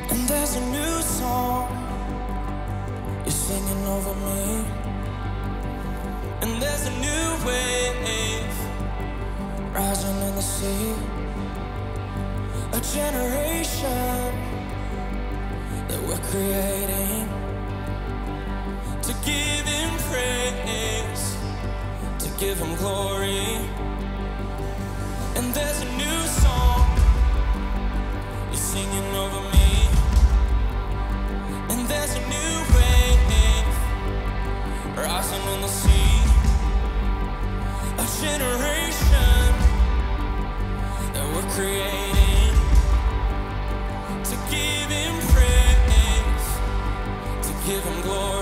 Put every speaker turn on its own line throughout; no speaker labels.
And there's a new song you're singing over me. And there's a new wave rising in the sea. A generation that we're creating to give Him praise, to give Him glory. And there's a new song you're singing over me. And there's a new wave rising in the sea. A generation that we're creating to give Him praise, to give Him glory.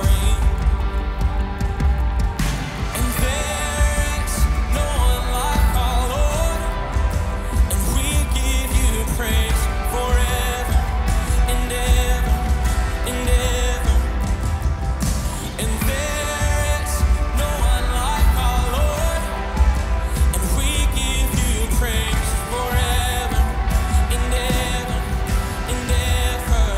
And there's no one like our Lord, and we give You praise forever and ever and ever. And there's no one like our Lord, and we give You praise forever and ever and ever.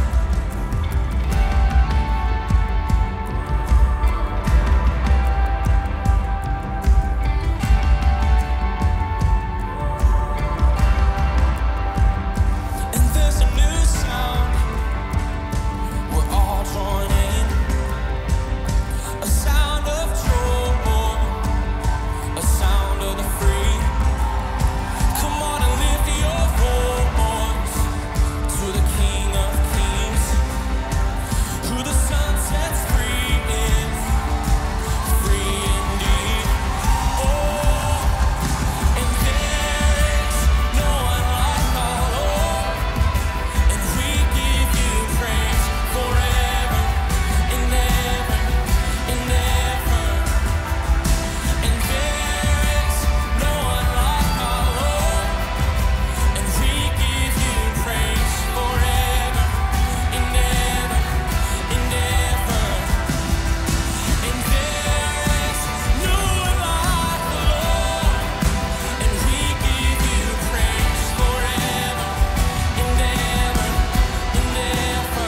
And there's a new sound we're all joining, a sound of joy, a sound of the free. Come on and lift your voice to the King of Kings, who the sun sets free is free indeed. Oh, and there's no one like our Lord, and we give You praise forever and ever and ever. And there's no one like our Lord, and we give You praise forever and ever and ever. And there's no one like the Lord, and we give You praise forever and ever and ever.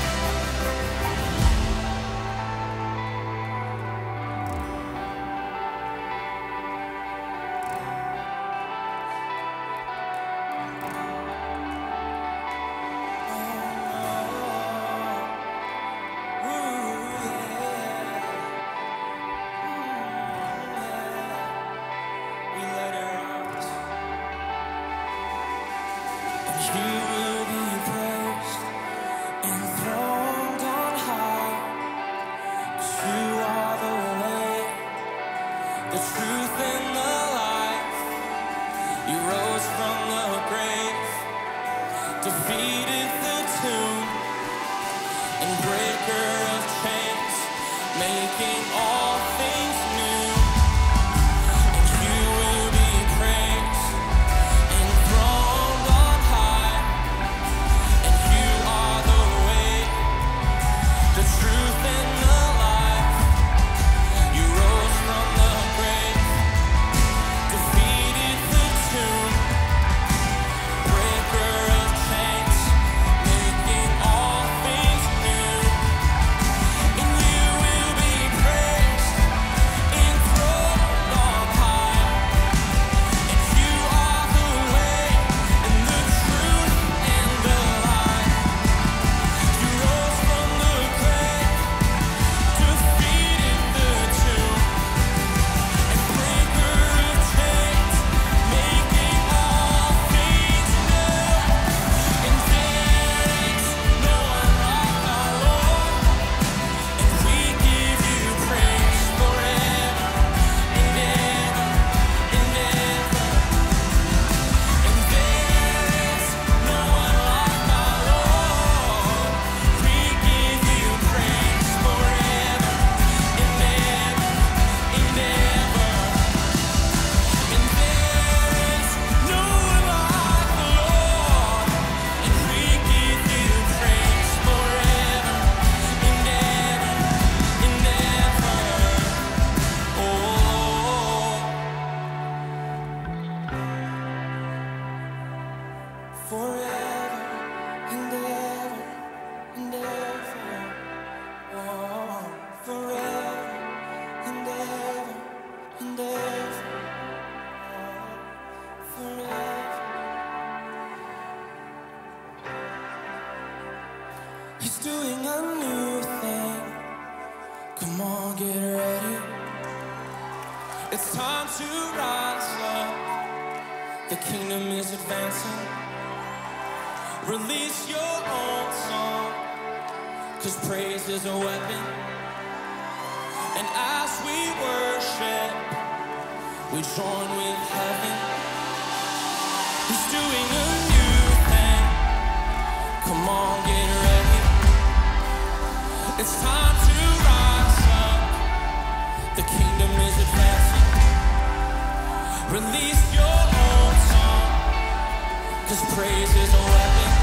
We let it rise. And You will be praised, enthroned on high. 'Cause You are the way, the truth, and the life. You rose from the grave, defeated the tomb, and breaker of chains, making all things new. And You will be praised, enthroned on high. And You are the way, the truth, and the life. You rose from the grave, defeated the tomb, breaker of chains, making all things new. And You will be praised, He's doing a new thing. Come on, get ready. It's time to rise up. The kingdom is advancing. Release your own song, 'cause praise is a weapon. And as we worship, we join with heaven. He's doing a new thing. Come on, get ready. It's time to rise up. The kingdom is advancing. Release your own song, 'cause praise is a weapon.